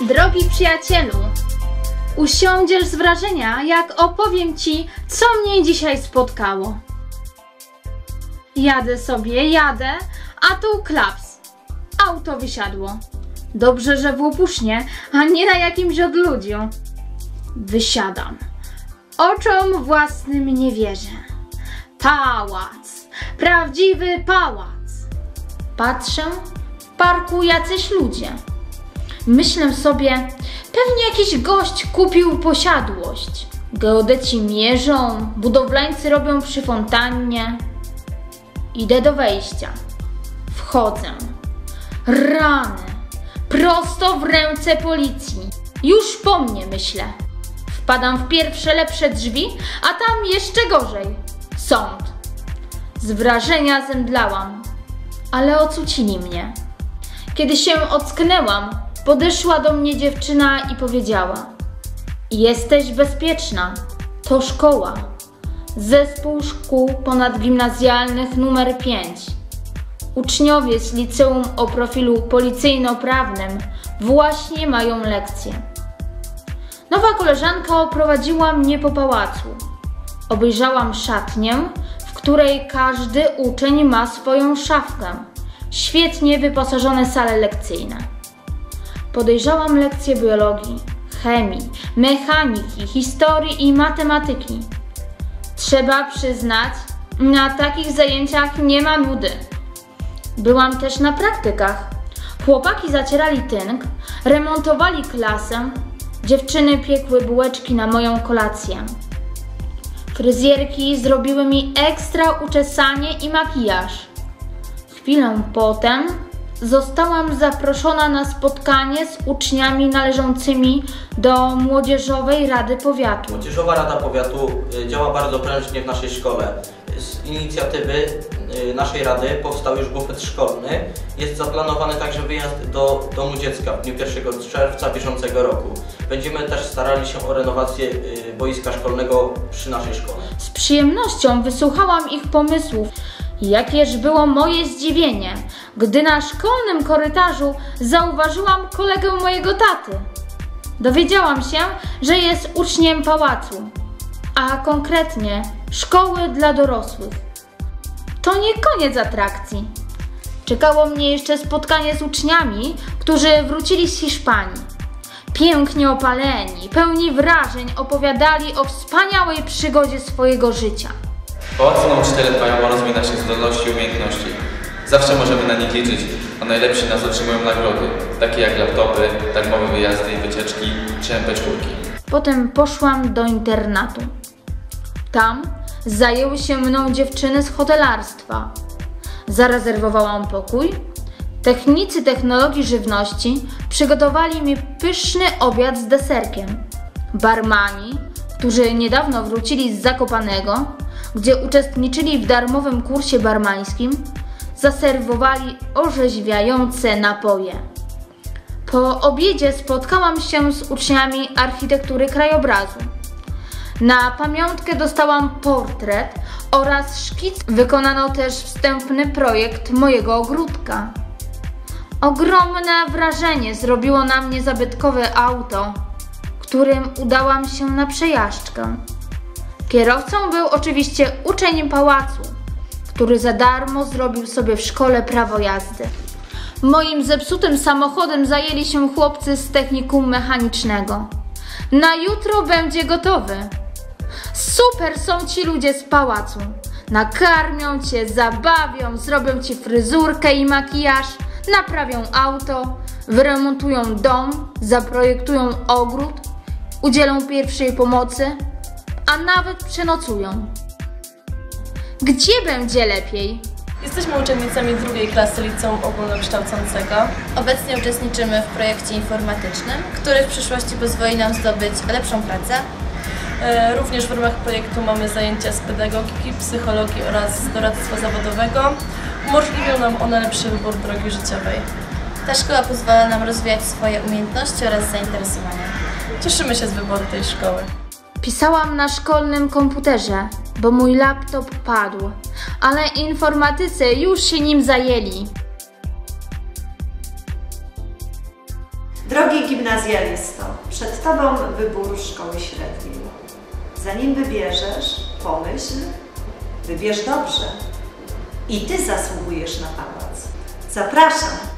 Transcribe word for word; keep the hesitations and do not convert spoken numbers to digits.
Drogi przyjacielu, usiądziesz z wrażenia, jak opowiem ci, co mnie dzisiaj spotkało. Jadę sobie, jadę, a tu klaps. Auto wysiadło. Dobrze, że w łupusznie, a nie na jakimś odludziu. Wysiadam. Oczom własnym nie wierzę. Pałac. Prawdziwy pałac. Patrzę, w parku jacyś ludzie. Myślę sobie, pewnie jakiś gość kupił posiadłość. Geodeci mierzą, budowlańcy robią przy fontannie. Idę do wejścia. Wchodzę. Rany. Prosto w ręce policji. Już po mnie, myślę. Wpadam w pierwsze lepsze drzwi, a tam jeszcze gorzej. Sąd. Z wrażenia zemdlałam. Ale ocucili mnie. Kiedy się ocknęłam, podeszła do mnie dziewczyna i powiedziała: jesteś bezpieczna, to szkoła. Zespół szkół ponadgimnazjalnych numer pięć. Uczniowie z liceum o profilu policyjno-prawnym właśnie mają lekcję. Nowa koleżanka oprowadziła mnie po pałacu. Obejrzałam szatnię, w której każdy uczeń ma swoją szafkę. Świetnie wyposażone sale lekcyjne. Podejrzałam lekcje biologii, chemii, mechaniki, historii i matematyki. Trzeba przyznać, na takich zajęciach nie ma nudy. Byłam też na praktykach. Chłopaki zacierali tynk, remontowali klasę, dziewczyny piekły bułeczki na moją kolację. Fryzjerki zrobiły mi ekstra uczesanie i makijaż. Chwilę potem zostałam zaproszona na spotkanie z uczniami należącymi do Młodzieżowej Rady Powiatu. Młodzieżowa Rada Powiatu działa bardzo prężnie w naszej szkole. Z inicjatywy naszej Rady powstał już bufet szkolny. Jest zaplanowany także wyjazd do Domu Dziecka w dniu pierwszego czerwca bieżącego roku. Będziemy też starali się o renowację boiska szkolnego przy naszej szkole. Z przyjemnością wysłuchałam ich pomysłów. Jakież było moje zdziwienie, gdy na szkolnym korytarzu zauważyłam kolegę mojego taty. Dowiedziałam się, że jest uczniem pałacu, a konkretnie szkoły dla dorosłych. To nie koniec atrakcji. Czekało mnie jeszcze spotkanie z uczniami, którzy wrócili z Hiszpanii. Pięknie opaleni, pełni wrażeń opowiadali o wspaniałej przygodzie swojego życia. W pałacu nauczyciele dbają o rozwój naszych zdolności i umiejętności. Zawsze możemy na nich liczyć, a najlepsi nas otrzymują nagrody, takie jak laptopy, darmowe wyjazdy i wycieczki czy em pe cztery. Potem poszłam do internatu. Tam zajęły się mną dziewczyny z hotelarstwa. Zarezerwowałam pokój. Technicy technologii żywności przygotowali mi pyszny obiad z deserkiem. Barmani, którzy niedawno wrócili z Zakopanego, gdzie uczestniczyli w darmowym kursie barmańskim, zaserwowali orzeźwiające napoje. Po obiedzie spotkałam się z uczniami architektury krajobrazu. Na pamiątkę dostałam portret oraz szkic. Wykonano też wstępny projekt mojego ogródka. Ogromne wrażenie zrobiło na mnie zabytkowe auto, którym udałam się na przejażdżkę. Kierowcą był oczywiście uczeń pałacu, który za darmo zrobił sobie w szkole prawo jazdy. Moim zepsutym samochodem zajęli się chłopcy z technikum mechanicznego. Na jutro będzie gotowy. Super są ci ludzie z pałacu. Nakarmią cię, zabawią, zrobią ci fryzurkę i makijaż, naprawią auto, wyremontują dom, zaprojektują ogród, udzielą pierwszej pomocy, a nawet przenocują. Gdzie będzie lepiej? Jesteśmy uczennicami drugiej klasy liceum ogólnokształcącego. Obecnie uczestniczymy w projekcie informatycznym, który w przyszłości pozwoli nam zdobyć lepszą pracę. Również w ramach projektu mamy zajęcia z pedagogiki, psychologii oraz doradztwa zawodowego. Umożliwią nam one lepszy wybór drogi życiowej. Ta szkoła pozwala nam rozwijać swoje umiejętności oraz zainteresowania. Cieszymy się z wyboru tej szkoły. Pisałam na szkolnym komputerze, bo mój laptop padł, ale informatycy już się nim zajęli. Drogie gimnazjum, Gimnazjalisto, przed Tobą wybór szkoły średniej. Zanim wybierzesz, pomyśl, wybierz dobrze. I Ty zasługujesz na awans. Zapraszam!